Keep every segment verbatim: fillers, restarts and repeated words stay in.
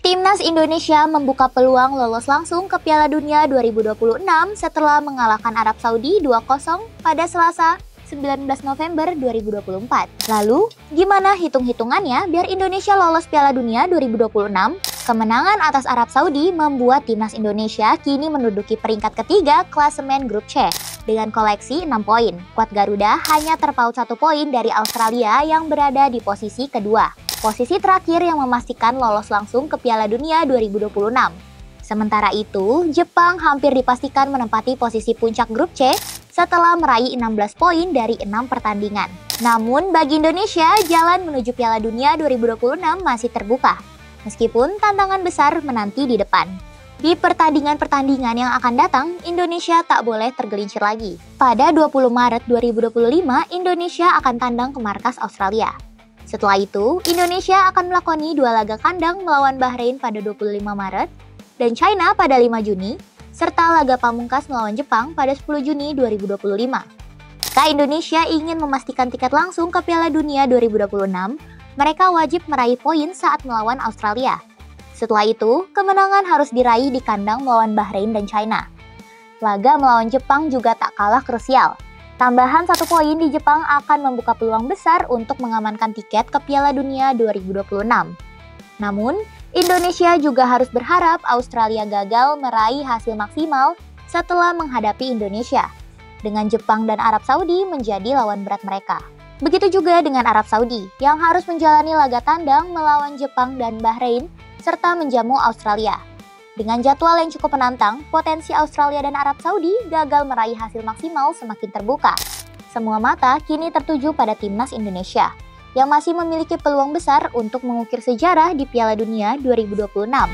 Timnas Indonesia membuka peluang lolos langsung ke Piala Dunia dua ribu dua puluh enam setelah mengalahkan Arab Saudi dua kosong pada Selasa sembilan belas November dua ribu dua puluh empat. Lalu, gimana hitung-hitungannya biar Indonesia lolos Piala Dunia dua ribu dua puluh enam? Kemenangan atas Arab Saudi membuat Timnas Indonesia kini menduduki peringkat ketiga klasemen grup C dengan koleksi enam poin. Skuad Garuda hanya terpaut satu poin dari Australia yang berada di posisi kedua. Posisi terakhir yang memastikan lolos langsung ke Piala Dunia dua ribu dua puluh enam. Sementara itu, Jepang hampir dipastikan menempati posisi puncak grup C setelah meraih enam belas poin dari enam pertandingan. Namun bagi Indonesia, jalan menuju Piala Dunia dua ribu dua puluh enam masih terbuka, meskipun tantangan besar menanti di depan. Di pertandingan-pertandingan yang akan datang, Indonesia tak boleh tergelincir lagi. Pada dua puluh Maret dua ribu dua puluh lima, Indonesia akan tandang ke markas Australia. Setelah itu, Indonesia akan melakoni dua laga kandang melawan Bahrain pada dua puluh lima Maret dan China pada lima Juni, serta laga pamungkas melawan Jepang pada sepuluh Juni dua ribu dua puluh lima. Jika Indonesia ingin memastikan tiket langsung ke Piala Dunia dua ribu dua puluh enam, mereka wajib meraih poin saat melawan Australia. Setelah itu, kemenangan harus diraih di kandang melawan Bahrain dan China. Laga melawan Jepang juga tak kalah krusial. Tambahan satu poin di Jepang akan membuka peluang besar untuk mengamankan tiket ke Piala Dunia dua ribu dua puluh enam. Namun, Indonesia juga harus berharap Australia gagal meraih hasil maksimal setelah menghadapi Indonesia, dengan Jepang dan Arab Saudi menjadi lawan berat mereka. Begitu juga dengan Arab Saudi, yang harus menjalani laga tandang melawan Jepang dan Bahrain, serta menjamu Australia. Dengan jadwal yang cukup menantang, potensi Australia dan Arab Saudi gagal meraih hasil maksimal semakin terbuka. Semua mata kini tertuju pada Timnas Indonesia, yang masih memiliki peluang besar untuk mengukir sejarah di Piala Dunia dua ribu dua puluh enam.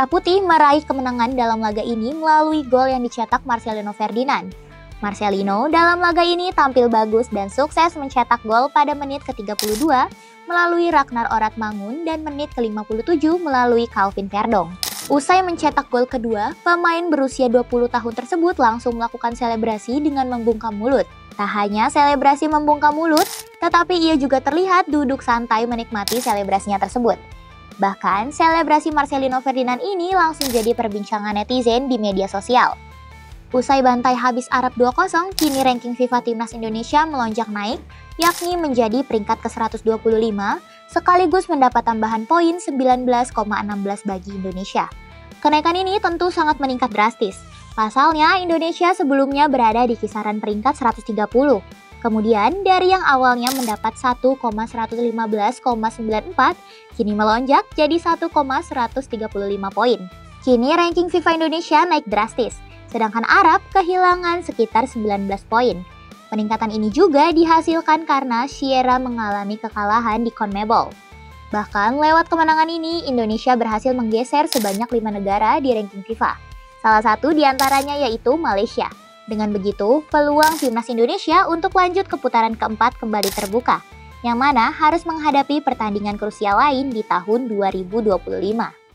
Merah Putih meraih kemenangan dalam laga ini melalui gol yang dicetak Marcelino Ferdinand. Marcelino dalam laga ini tampil bagus dan sukses mencetak gol pada menit ke tiga puluh dua melalui Ragnar Oratmangun dan menit ke lima puluh tujuh melalui Calvin Verdong. Usai mencetak gol kedua, pemain berusia dua puluh tahun tersebut langsung melakukan selebrasi dengan membungkam mulut. Tak hanya selebrasi membungkam mulut, tetapi ia juga terlihat duduk santai menikmati selebrasinya tersebut. Bahkan, selebrasi Marcelino Ferdinand ini langsung jadi perbincangan netizen di media sosial. Usai bantai habis Arab dua kosong, kini ranking FIFA Timnas Indonesia melonjak naik, yakni menjadi peringkat ke seratus dua puluh lima, sekaligus mendapat tambahan poin sembilan belas koma satu enam bagi Indonesia. Kenaikan ini tentu sangat meningkat drastis. Pasalnya, Indonesia sebelumnya berada di kisaran peringkat seratus tiga puluh. Kemudian, dari yang awalnya mendapat satu koma seratus lima belas koma sembilan empat, kini melonjak jadi satu koma seratus tiga puluh lima poin. Kini ranking FIFA Indonesia naik drastis, sedangkan Arab kehilangan sekitar sembilan belas poin. Peningkatan ini juga dihasilkan karena Sierra mengalami kekalahan di CONMEBOL. Bahkan lewat kemenangan ini, Indonesia berhasil menggeser sebanyak lima negara di ranking FIFA. Salah satu diantaranya yaitu Malaysia. Dengan begitu, peluang Timnas Indonesia untuk lanjut ke putaran keempat kembali terbuka, yang mana harus menghadapi pertandingan krusial lain di tahun dua ribu dua puluh lima.